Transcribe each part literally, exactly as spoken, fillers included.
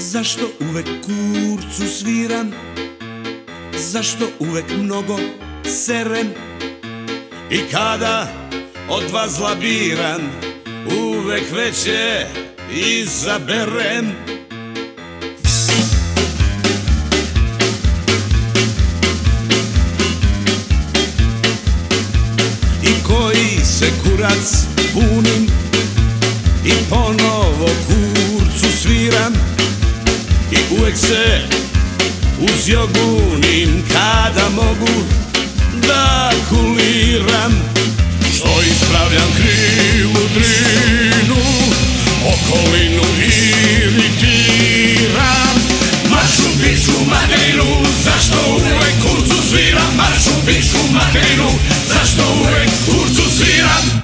Zašto uvek kurcu sviram? Zašto uvek mnogo serem? I kada od vas labiram, uvek veće izaberem. I koji se kurac bunim i ponovo kurcu sviram. I uvek se uz jogunim kada mogu da kuliram. Što ispravljam krivu drinu, okolinu iritiram. Maršu pičku materinu, zašto uvek kurcu sviram? Maršu pičku materinu, zašto uvek kurcu sviram?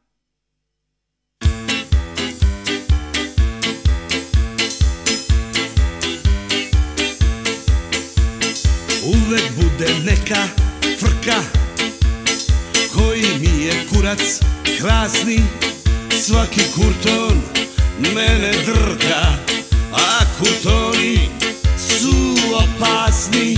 Uvek bude neka frka, koji mi je kurac krasni. Svaki kurton mene drka, a kurtoni su opasni.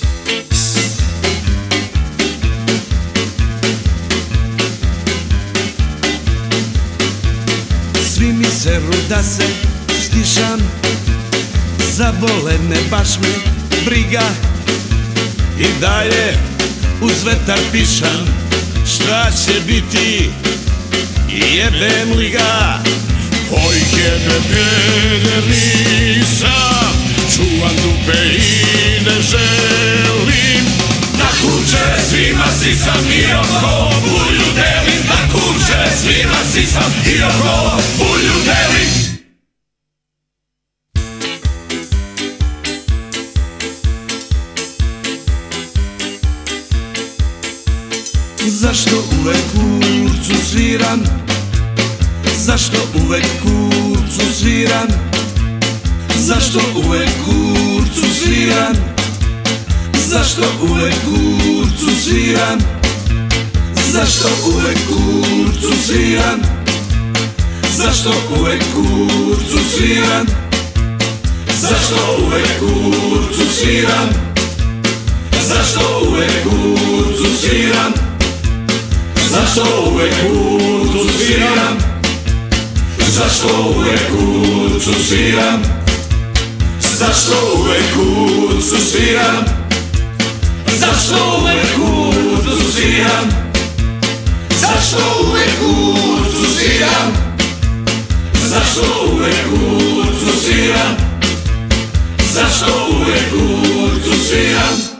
Svi mi seru da se stišam, zabole me, baš me briga. I dalje uz vetar pišam, šta će biti, jebem li ga. Koji jebe peder nisam, čuvam dupe i ne želim. Da kurče svima sisam i oko bulju delim. Da kurče svima sisam i oko bulju delim. Zašto uvek kurcu sviram? Zašto uvek kurcu sviram? Zašto uvek kurcu sviram? Zašto uvek kurcu sviram? Zašto uvek kurcu sviram? Zašto uvek kurcu sviram? Zašto uvek kurcu sviram? Zašto uvek kurcu sviram? Zašto uvek kurcu sviram? Zašto uvek kurcu sviram? Zašto uvek kurcu sviram? Zašto uvek kurcu sviram? Zašto uvek kurcu sviram? Zašto uvek kurcu sviram? Zašto uvek kurcu sviram?